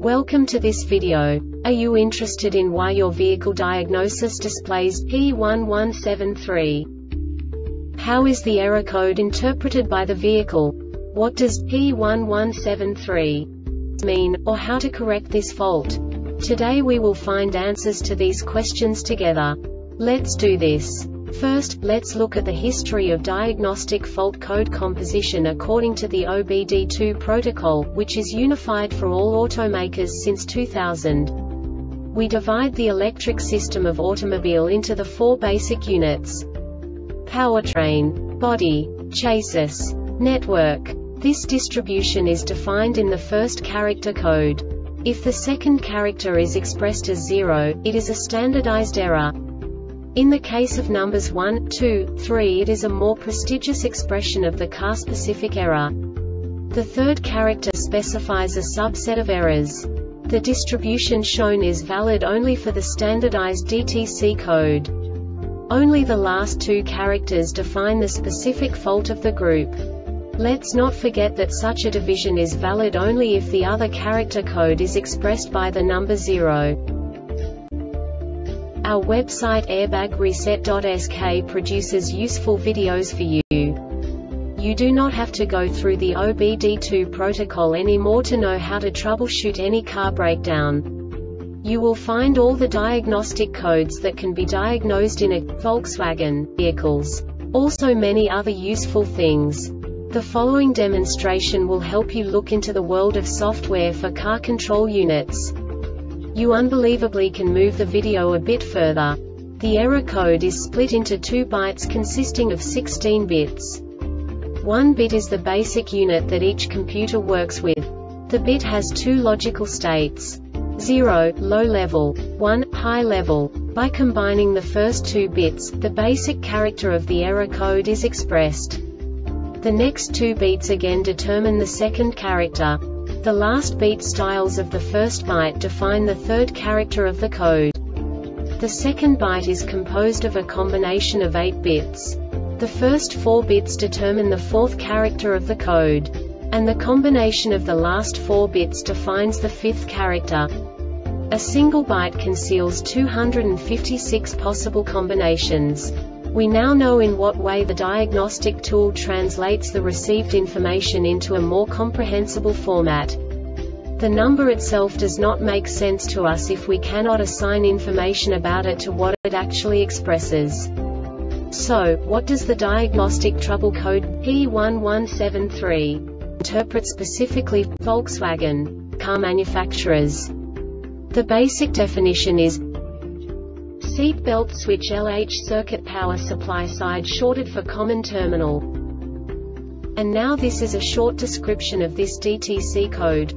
Welcome to this video. Are you interested in why your vehicle diagnosis displays P1173? How is the error code interpreted by the vehicle? What does P1173 mean, or how to correct this fault? Today we will find answers to these questions together. Let's do this. First, let's look at the history of diagnostic fault code composition according to the OBD2 protocol, which is unified for all automakers since 2000. We divide the electric system of automobile into the four basic units: powertrain, body, chassis, network. This distribution is defined in the first character code. If the second character is expressed as 0, it is a standardized error. In the case of numbers 1, 2, 3, it is a more prestigious expression of the car-specific error. The third character specifies a subset of errors. The distribution shown is valid only for the standardized DTC code. Only the last two characters define the specific fault of the group. Let's not forget that such a division is valid only if the other character code is expressed by the number 0. Our website airbagreset.sk produces useful videos for you. You do not have to go through the OBD2 protocol anymore to know how to troubleshoot any car breakdown. You will find all the diagnostic codes that can be diagnosed in a Volkswagen vehicles. Also many other useful things. The following demonstration will help you look into the world of software for car control units. You unbelievably can move the video a bit further. The error code is split into 2 bytes consisting of 16 bits. 1 bit is the basic unit that each computer works with. The bit has 2 logical states: 0, low level, 1, high level. By combining the first 2 bits, the basic character of the error code is expressed. The next 2 beats again determine the second character. The last beat styles of the first byte define the third character of the code. The second byte is composed of a combination of 8 bits. The first 4 bits determine the fourth character of the code. And the combination of the last 4 bits defines the fifth character. A single byte conceals 256 possible combinations. We now know in what way the diagnostic tool translates the received information into a more comprehensible format. The number itself does not make sense to us if we cannot assign information about it to what it actually expresses. So, what does the diagnostic trouble code P1173 interpret specifically for Volkswagen car manufacturers? The basic definition is seat belt switch LH circuit power supply side shorted for common terminal. And now this is a short description of this DTC code.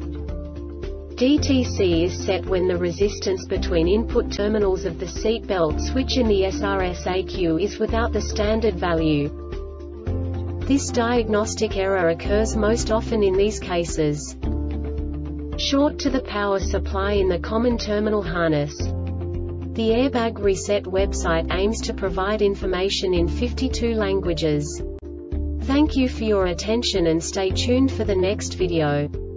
DTC is set when the resistance between input terminals of the seat belt switch in the SRSAQ is without the standard value. This diagnostic error occurs most often in these cases: short to the power supply in the common terminal harness. The Airbag Reset website aims to provide information in 52 languages. Thank you for your attention and stay tuned for the next video.